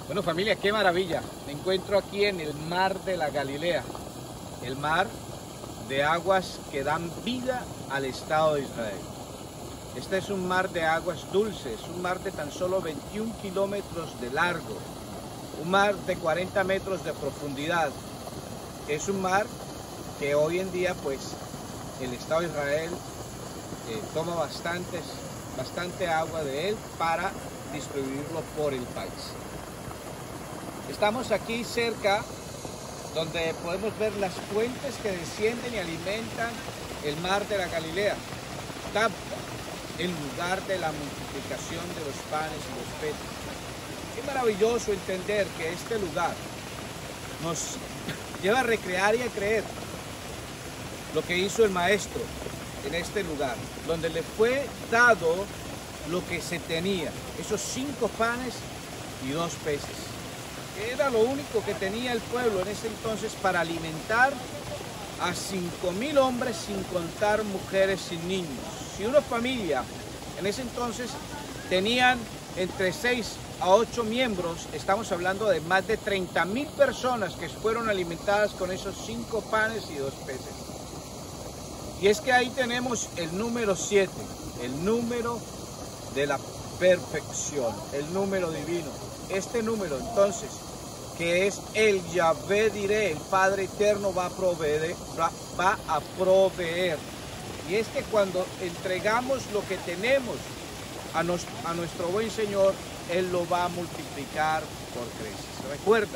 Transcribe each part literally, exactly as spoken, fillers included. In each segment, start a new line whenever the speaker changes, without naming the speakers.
Bueno, familia, qué maravilla. Me encuentro aquí en el mar de la Galilea, el mar de aguas que dan vida al Estado de Israel. Este es un mar de aguas dulces, un mar de tan solo veintiún kilómetros de largo, un mar de cuarenta metros de profundidad. Es un mar que hoy en día, pues, el Estado de Israel eh, toma bastantes, bastante agua de él para distribuirlo por el país. Estamos aquí cerca donde podemos ver las fuentes que descienden y alimentan el mar de la Galilea. Tabqa, el lugar de la multiplicación de los panes y los peces. Qué maravilloso entender que este lugar nos lleva a recrear y a creer lo que hizo el maestro en este lugar, donde le fue dado lo que se tenía, esos cinco panes y dos peces. Era lo único que tenía el pueblo en ese entonces para alimentar a cinco mil hombres, sin contar mujeres y niños. Si una familia en ese entonces tenían entre seis a ocho miembros, estamos hablando de más de treinta mil personas que fueron alimentadas con esos cinco panes y dos peces. Y es que ahí tenemos el número siete, el número de la perfección, el número divino. Este número entonces, que es el Yahvé diré, el Padre Eterno va a proveer, va, va a proveer. Y es que cuando entregamos lo que tenemos a, nos, a nuestro buen Señor, Él lo va a multiplicar por creces. Recuerda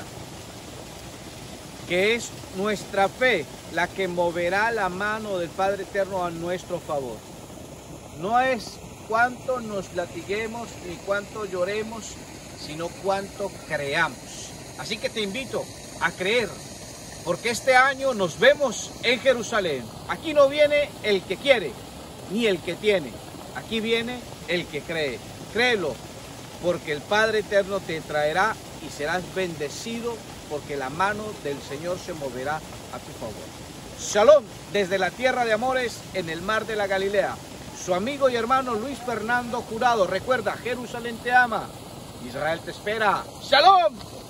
que es nuestra fe la que moverá la mano del Padre Eterno a nuestro favor. No es cuánto nos latiguemos ni cuánto lloremos, sino cuánto creamos. Así que te invito a creer, porque este año nos vemos en Jerusalén. Aquí no viene el que quiere, ni el que tiene. Aquí viene el que cree. Créelo, porque el Padre Eterno te traerá y serás bendecido, porque la mano del Señor se moverá a tu favor. Shalom, desde la tierra de amores en el mar de la Galilea. Su amigo y hermano Luis Fernando Jurado. Recuerda, Jerusalén te ama. Israel te espera. ¡Shalom!